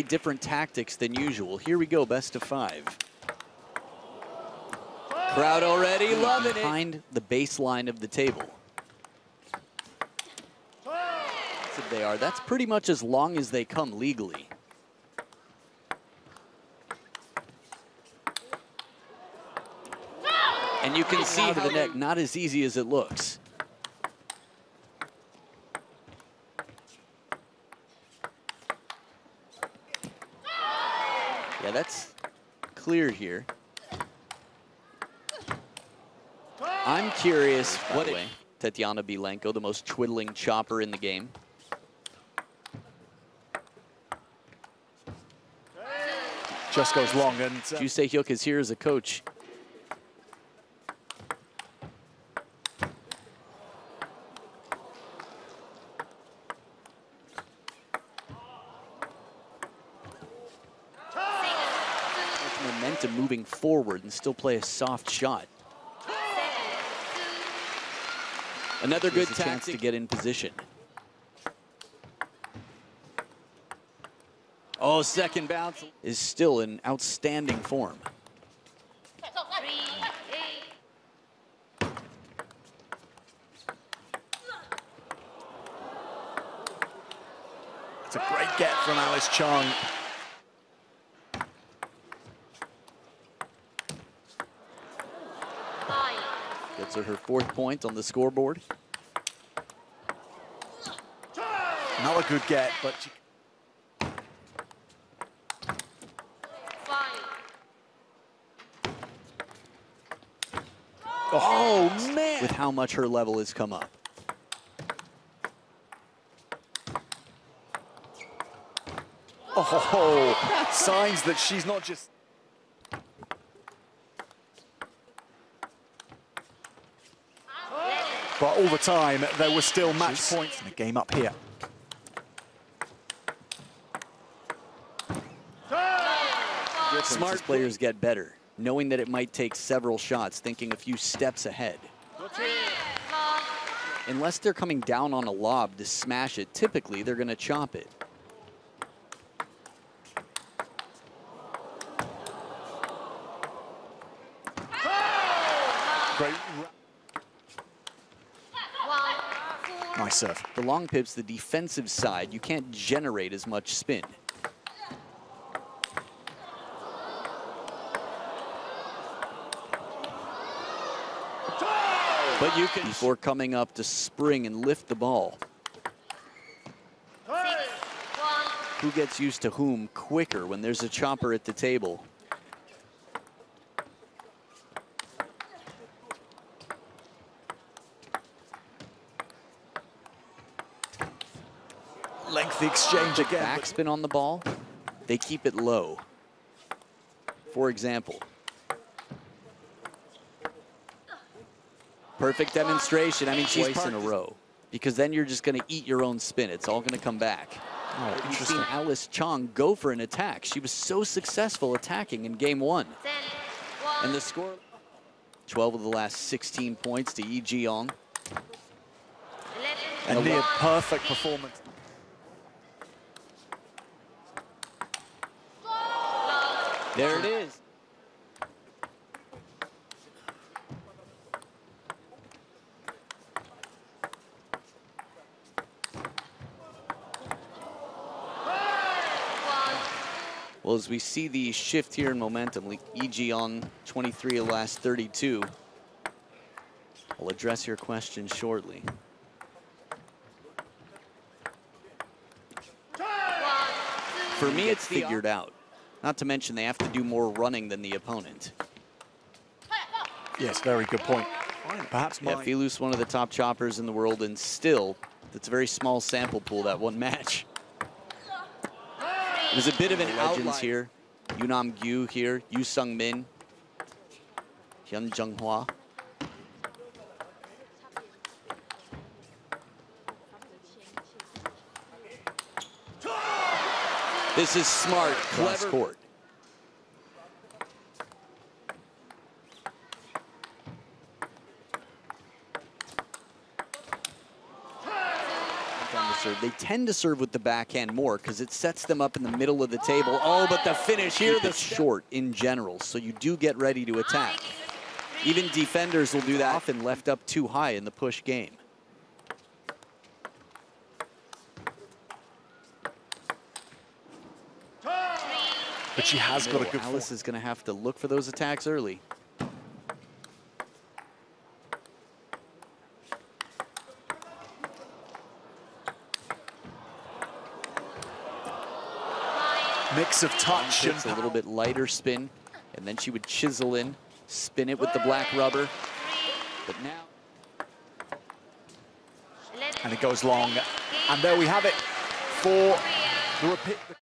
different tactics than usual. Here we go, best of 5. Crowd already loving it. Behind the baseline of the table. That's they are. That's pretty much as long as they come legally. And you can see to the net, not as easy as it looks. Yeah, that's clear here. I'm curious, what way, Tatiana Bilenko, the most twiddling chopper in the game. Just goes long, and Ju Se-hyuk is here as a coach. Momentum moving forward and still play a soft shot. Another good chance to get in position. Oh, second bounce is still in outstanding form. It's a great get from Alice Chong. Gets her 4th point on the scoreboard. Not a good get, but she... Oh, man! With how much her level has come up. Oh, signs that she's not just... But all the time, there were still match points in the game up here. Smart players get better, knowing that it might take several shots, thinking a few steps ahead. Unless they're coming down on a lob to smash it, typically they're going to chop it. Great. Nice serve. The long pips, the defensive side, you can't generate as much spin. But you can, before coming up to spring and lift the ball. Who gets used to whom quicker when there's a chopper at the table? Lengthy exchange again. Backspin on the ball, they keep it low. For example. Perfect demonstration. I mean, she's twice in a row. Because then you're just going to eat your own spin. It's all going to come back. Oh, you've seen Alice Chong go for an attack. She was so successful attacking in game 1. And the score, 12 of the last 16 points to Lee Ji-young. A near perfect performance. There it is. Well, as we see the shift here in momentum, Lee Ji-young, 23 of the last 32. I'll address your question shortly. For me, it's figured out. Not to mention they have to do more running than the opponent. Yes, very good point. Perhaps Filus, one of the top choppers in the world, and still, that's a very small sample pool, that one match. There's a bit of an legends here. Yoonam Gyu here, Yu Sung Min, Hyun Jung Hwa. This is smart, clever court. serve. They tend to serve with the backhand more because it sets them up in the middle of the table. Oh, but the finish here, the short in general, so you do get ready to attack. Even defenders will do that, often left up too high in the push game. But she has got a good Alice is going to have to look for those attacks early. mix of touch and a little bit lighter spin, and then she would chisel in, spin it with the black rubber. But now, and it goes long, and there we have it for the repeat.